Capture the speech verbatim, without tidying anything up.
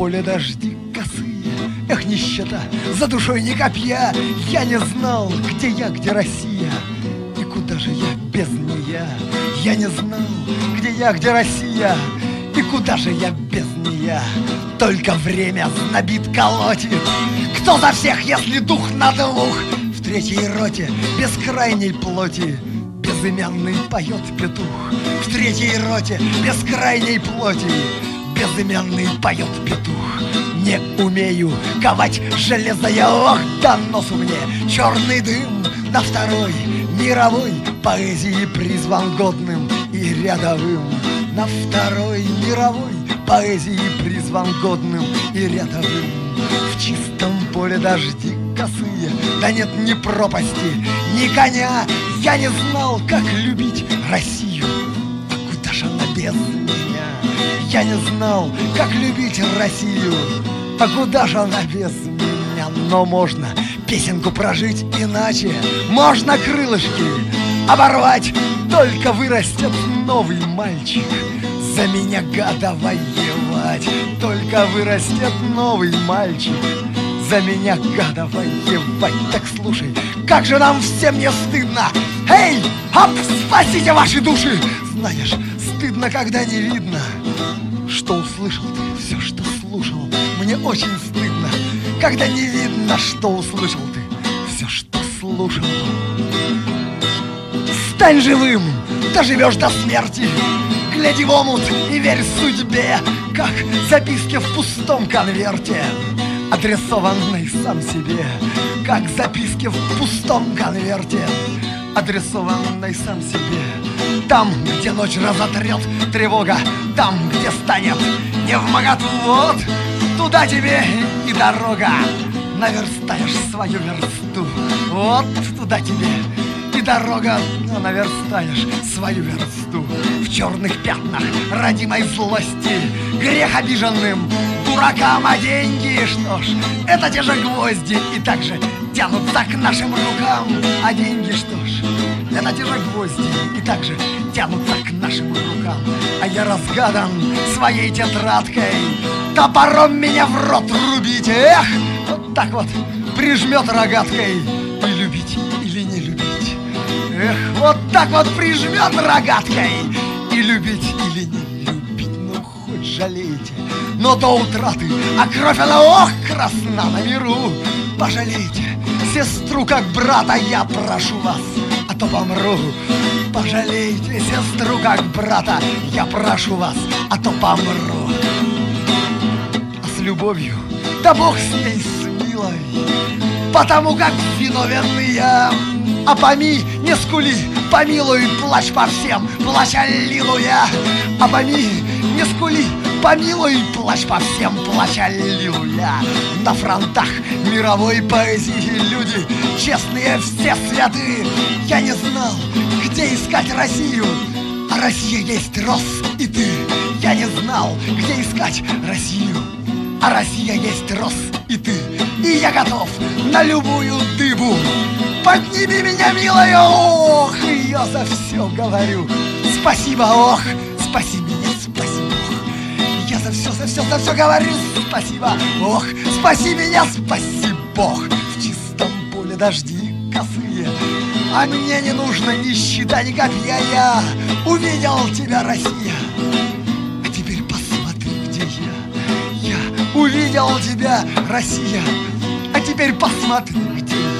поле дожди косые. Эх, нищета, за душой ни копья. Я не знал, где я, где Россия, и куда же я без нея. Я не знал, где я, где Россия, и куда же я без нея. Только время знобит, колотит. Кто за всех, если дух на двух? В третьей роте бескрайней плоти безымянный поет петух. В третьей роте бескрайней плоти безымянный поет петух. Не умею ковать железо я, ох, да носу мне черный дым. На второй мировой поэзии призван годным и рядовым. На второй мировой поэзии призван годным и рядовым. В чистом поле дожди косые, да нет ни пропасти, ни коня. Я не знал, как любить Россию, а куда же она без меня? Я не знал, как любить Россию, а куда же она без меня? Но можно песенку прожить иначе, можно крылышки оборвать. Только вырастет новый мальчик за меня, гада, воевать. Только вырастет новый мальчик за меня, гада, воевать. Так слушай, как же нам всем не стыдно. Эй, оп, спасите ваши души. Знаешь, стыдно, когда не видно, что услышал ты, все, что слушал. Мне очень стыдно, когда не видно, что услышал ты, все, что слушал. Стань живым, доживешь до смерти. Гляди в омут и верь судьбе, как записки в пустом конверте, адресованной сам себе. Как записки в пустом конверте, адресованной сам себе. Там, где ночь разотрет тревога, там, где станет невмоготу, вот туда тебе и дорога. Наверстаешь свою версту, вот туда тебе и дорога, наверстаешь свою версту. В черных пятнах родимой злости грех обиженным дуракам, а деньги, что ж, это те же гвозди, и также тянутся к нашим рукам. А деньги, что ж, это те же гвозди, и также тянутся к нашим рукам. А я разгадан своей тетрадкой, топором меня в рот рубить. Эх, вот так вот прижмет рогаткой, и любить или не любить. Эх, вот так вот прижмет рогаткой, и любить или не любить. Ну, хоть жалейте, но до утраты, а кровь она, ох, красна на миру. Пожалейте сестру как брата, я прошу вас, а то помру. Пожалейте сестру как брата, я прошу вас, а то помру. А с любовью, да бог с ней, с милой, потому как виновен я. А поми, не скули, помилуй, плачь по всем, плачь, аллилуйя. А поми, не скули, помилуй, плачь по всем, плачь, аллилуйя. На фронтах мировой поэзии люди честные, все святы. Я не знал, где искать Россию, а Россия есть рос и ты. Я не знал, где искать Россию, а Россия есть рос и ты. И я готов на любую дыбу. Подними меня, милая, ох, и я за все говорю спасибо, ох, спаси меня, спаси Бог. Я за все, за все, за все говорю спасибо, ох, спаси меня, спаси Бог. В чистом поле дожди косые, а мне не нужно ни щита, ни копья. Я увидел тебя, Россия, а теперь посмотри, где я. Я увидел тебя, Россия, а теперь посмотри, где я.